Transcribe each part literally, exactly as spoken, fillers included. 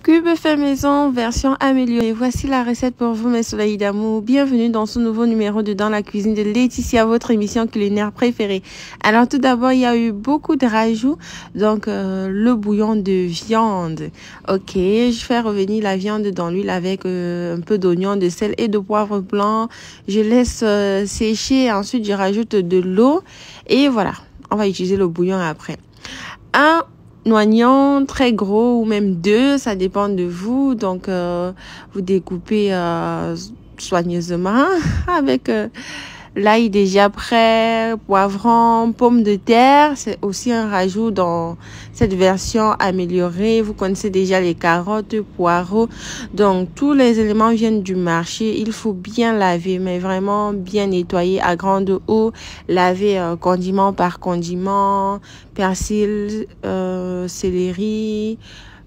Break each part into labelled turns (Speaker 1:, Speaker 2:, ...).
Speaker 1: Cube fait maison, version améliorée. Voici la recette pour vous, mes soleils d'amour. Bienvenue dans ce nouveau numéro de Dans la cuisine de Laetitia, votre émission culinaire préférée. Alors, tout d'abord, il y a eu beaucoup de rajouts. Donc, euh, le bouillon de viande. Ok, je fais revenir la viande dans l'huile avec euh, un peu d'oignon, de sel et de poivre blanc. Je laisse euh, sécher. Ensuite, je rajoute de l'eau. Et voilà, on va utiliser le bouillon après. Un oignon très gros ou même deux, ça dépend de vous. Donc, euh, vous découpez euh, soigneusement avec euh, l'ail déjà prêt, poivron, pomme de terre. C'est aussi un rajout dans cette version améliorée. Vous connaissez déjà les carottes, poireaux. Donc, tous les éléments viennent du marché. Il faut bien laver, mais vraiment bien nettoyer à grande eau. Laver euh, condiment par condiment, persil, euh, céleri,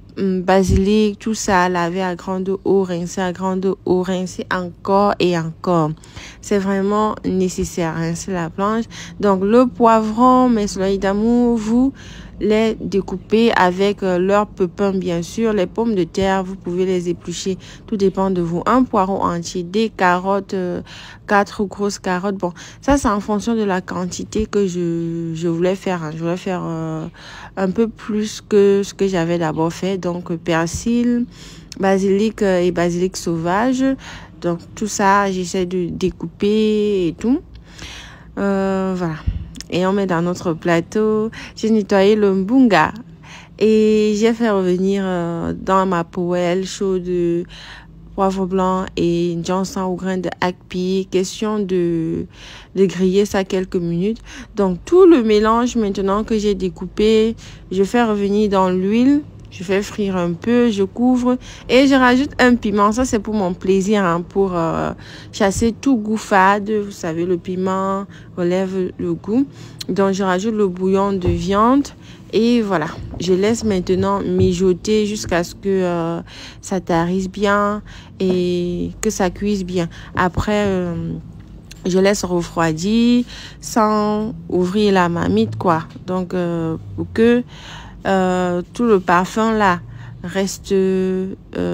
Speaker 1: basilic, tout ça, laver à grande eau, rincer à grande eau, rincer encore et encore. C'est vraiment nécessaire, rincer la planche. Donc, le poivron, mes soleils d'amour, vous les découpez avec euh, leur pépin, bien sûr. Les pommes de terre, vous pouvez les éplucher. Tout dépend de vous. Un poireau entier, des carottes, euh, quatre grosses carottes. Bon, ça, c'est en fonction de la quantité que je, je voulais faire. Hein. Je voulais faire euh, un peu plus que ce que j'avais d'abord fait. Donc, persil, basilic euh, et basilic sauvage. Donc, tout ça, j'essaie de découper et tout. Euh, voilà. Et on met dans notre plateau. J'ai nettoyé le mbunga et j'ai fait revenir euh, dans ma poêle chaude de poivre blanc et Johnson au grain de akpi. Question de, de griller ça quelques minutes. Donc, tout le mélange maintenant que j'ai découpé, je fais revenir dans l'huile. Je fais frire un peu, je couvre et je rajoute un piment. Ça, c'est pour mon plaisir, hein, pour euh, chasser tout goût fade. Vous savez, le piment relève le goût. Donc, je rajoute le bouillon de viande et voilà. Je laisse maintenant mijoter jusqu'à ce que euh, ça tarisse bien et que ça cuise bien. Après, euh, je laisse refroidir sans ouvrir la marmite, quoi. Donc, euh, pour que Euh, tout le parfum là reste euh,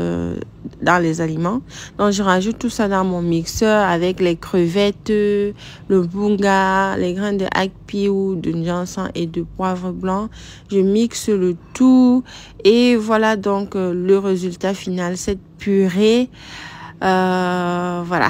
Speaker 1: dans les aliments. Donc, je rajoute tout ça dans mon mixeur avec les crevettes, le bunga, les grains de akpi ou de Johnson et de poivre blanc. Je mixe le tout et voilà donc euh, le résultat final, cette purée. Euh, voilà.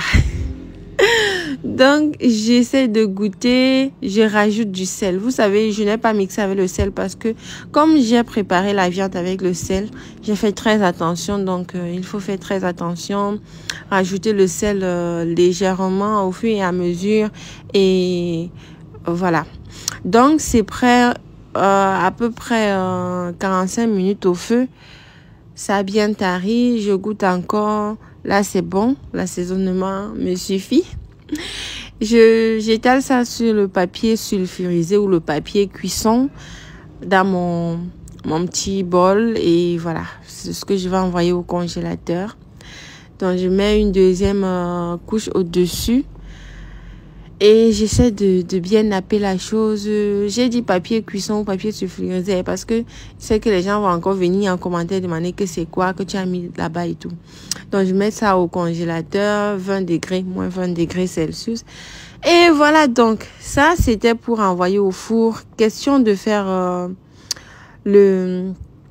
Speaker 1: Donc, j'essaie de goûter, je rajoute du sel. Vous savez, je n'ai pas mixé avec le sel parce que comme j'ai préparé la viande avec le sel, j'ai fait très attention. Donc, euh, il faut faire très attention. Rajouter le sel euh, légèrement au fur et à mesure. Et euh, voilà. Donc, c'est prêt euh, à peu près euh, quarante-cinq minutes au feu. Ça a bien tari. Je goûte encore. Là, c'est bon. L'assaisonnement me suffit. Je j'étale ça sur le papier sulfurisé ou le papier cuisson dans mon mon petit bol et voilà, c'est ce que je vais envoyer au congélateur. Donc je mets une deuxième euh, couche au-dessus et j'essaie de de bien napper la chose. J'ai dit papier cuisson ou papier sulfurisé parce que c'est que les gens vont encore venir en commentaire demander que c'est quoi que tu as mis là-bas et tout. Donc, je mets ça au congélateur, vingt degrés, moins vingt degrés Celsius. Et voilà, donc, ça, c'était pour envoyer au four. Question de faire euh, le,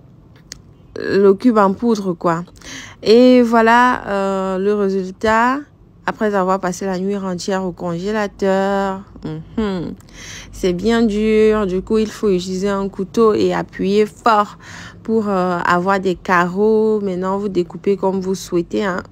Speaker 1: le cube en poudre, quoi. Et voilà euh, le résultat. Après avoir passé la nuit entière au congélateur. Mm-hmm. C'est bien dur. Du coup, il faut utiliser un couteau et appuyer fort pour euh, avoir des carreaux. Maintenant, vous découpez comme vous souhaitez. Hein.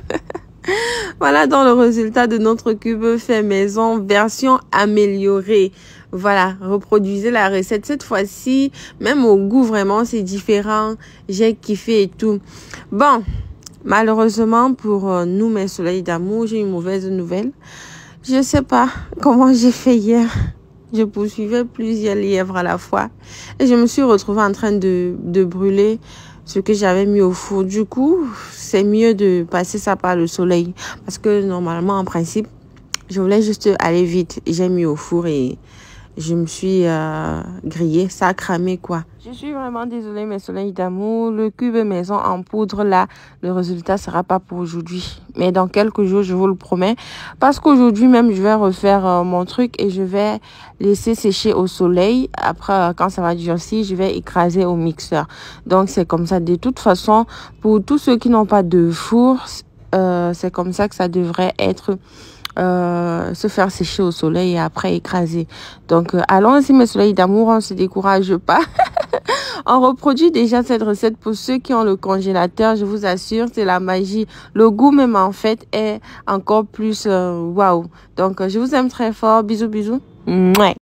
Speaker 1: Voilà dans le résultat de notre cube fait maison, version améliorée. Voilà, reproduisez la recette. Cette fois-ci, même au goût, vraiment, c'est différent. J'ai kiffé et tout. Bon. Malheureusement pour euh, nous, mes soleils d'amour, j'ai une mauvaise nouvelle. Je sais pas comment j'ai fait hier. Je poursuivais plusieurs lièvres à la fois. Et je me suis retrouvée en train de, de brûler ce que j'avais mis au four. Du coup, c'est mieux de passer ça par le soleil. Parce que normalement, en principe, je voulais juste aller vite. J'ai mis au four et je me suis euh, grillée. Ça a cramé, quoi. Je suis vraiment désolée, mes soleils d'amour. Le cube maison en poudre, là, le résultat sera pas pour aujourd'hui. Mais dans quelques jours, je vous le promets. Parce qu'aujourd'hui même, je vais refaire euh, mon truc et je vais laisser sécher au soleil. Après, euh, quand ça va durcir, je vais écraser au mixeur. Donc, c'est comme ça. De toute façon, pour tous ceux qui n'ont pas de four, euh, c'est comme ça que ça devrait être. Euh, se faire sécher au soleil et après écraser. Donc, euh, allons-y, mes soleils d'amour, on se décourage pas. On reproduit déjà cette recette pour ceux qui ont le congélateur. Je vous assure, c'est la magie. Le goût même, en fait, est encore plus waouh. Wow. Donc, euh, je vous aime très fort. Bisous, bisous. Mouais.